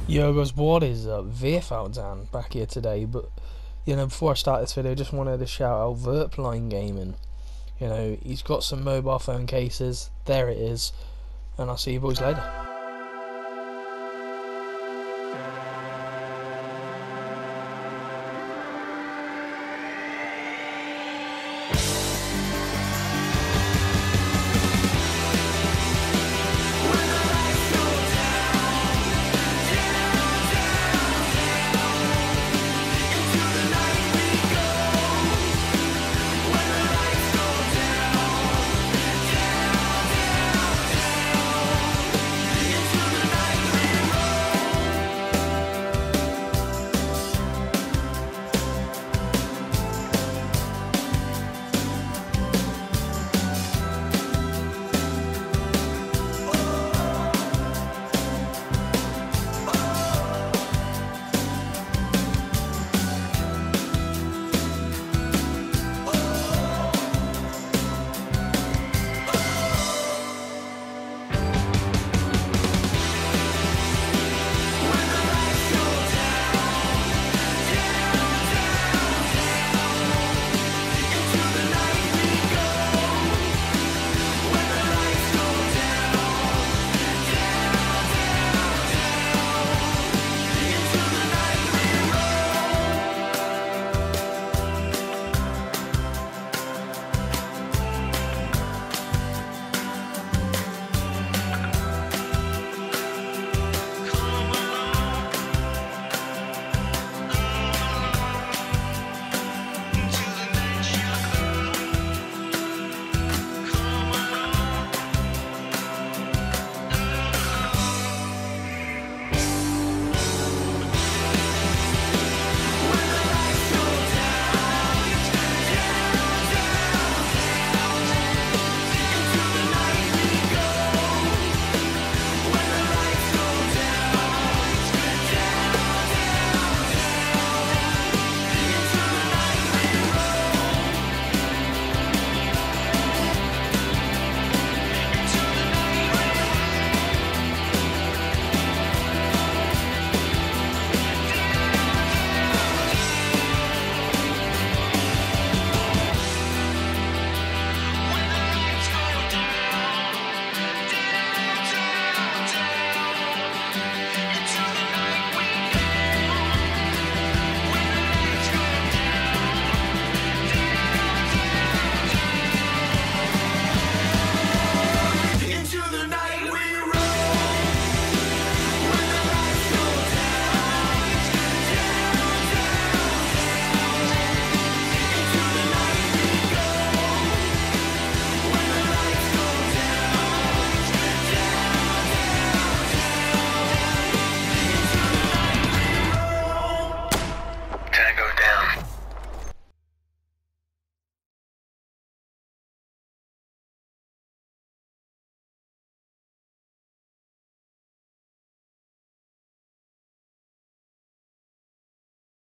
Yo guys, what is up? Veerfoutdan back here today, but before I start this video, I just wanted to shout out Vertpline Gaming. He's got some mobile phone cases, there it is, and I'll see you boys later.